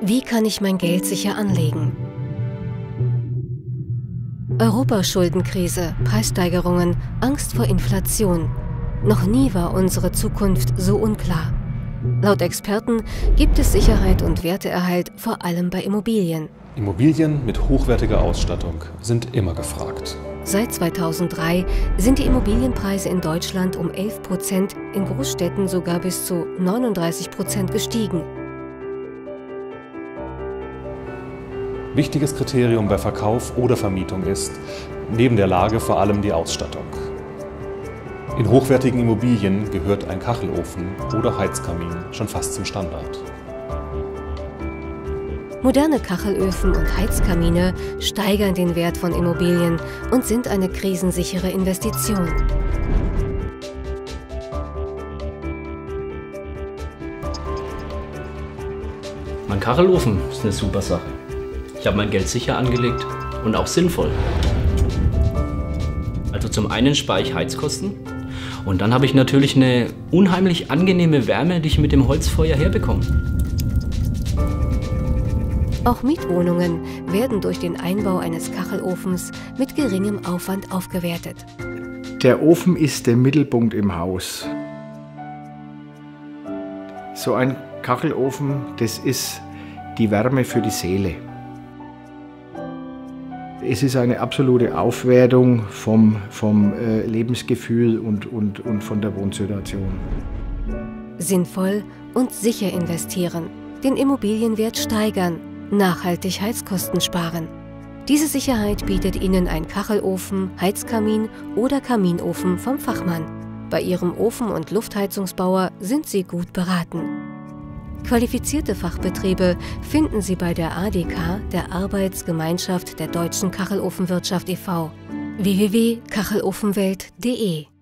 Wie kann ich mein Geld sicher anlegen? Europaschuldenkrise, Preissteigerungen, Angst vor Inflation. Noch nie war unsere Zukunft so unklar. Laut Experten gibt es Sicherheit und Werteerhalt vor allem bei Immobilien. Immobilien mit hochwertiger Ausstattung sind immer gefragt. Seit 2003 sind die Immobilienpreise in Deutschland um 11%, in Großstädten sogar bis zu 39% gestiegen. Wichtiges Kriterium bei Verkauf oder Vermietung ist, neben der Lage vor allem die Ausstattung. In hochwertigen Immobilien gehört ein Kachelofen oder Heizkamin schon fast zum Standard. Moderne Kachelöfen und Heizkamine steigern den Wert von Immobilien und sind eine krisensichere Investition. Mein Kachelofen ist eine super Sache. Ich habe mein Geld sicher angelegt und auch sinnvoll. Also zum einen spare ich Heizkosten und dann habe ich natürlich eine unheimlich angenehme Wärme, die ich mit dem Holzfeuer herbekomme. Auch Mietwohnungen werden durch den Einbau eines Kachelofens mit geringem Aufwand aufgewertet. Der Ofen ist der Mittelpunkt im Haus. So ein Kachelofen, das ist die Wärme für die Seele. Es ist eine absolute Aufwertung vom Lebensgefühl und von der Wohnsituation. Sinnvoll und sicher investieren, den Immobilienwert steigern, nachhaltig Heizkosten sparen. Diese Sicherheit bietet Ihnen ein Kachelofen, Heizkamin oder Kaminofen vom Fachmann. Bei Ihrem Ofen- und Luftheizungsbauer sind Sie gut beraten. Qualifizierte Fachbetriebe finden Sie bei der ADK, der Arbeitsgemeinschaft der Deutschen Kachelofenwirtschaft e.V. www.kachelofenwelt.de